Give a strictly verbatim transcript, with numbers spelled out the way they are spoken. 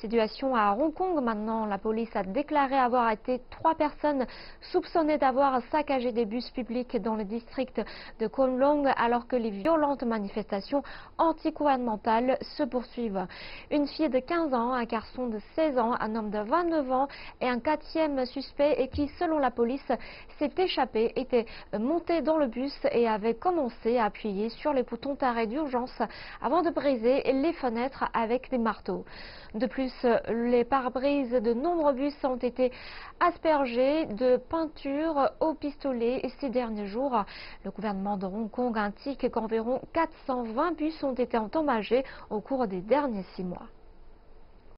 Situation à Hong Kong maintenant. La police a déclaré avoir arrêté trois personnes soupçonnées d'avoir saccagé des bus publics dans le district de Kowloon alors que les violentes manifestations antigouvernementales se poursuivent. Une fille de quinze ans, un garçon de seize ans, un homme de vingt-neuf ans et un quatrième suspect et qui, selon la police, s'est échappé, était monté dans le bus et avait commencé à appuyer sur les boutons d'arrêt d'urgence avant de briser les fenêtres avec des marteaux. De plus, les pare-brises de nombreux bus ont été aspergés de peinture au pistolet ces derniers jours. Le gouvernement de Hong Kong indique qu'environ quatre cent vingt bus ont été endommagés au cours des derniers six mois.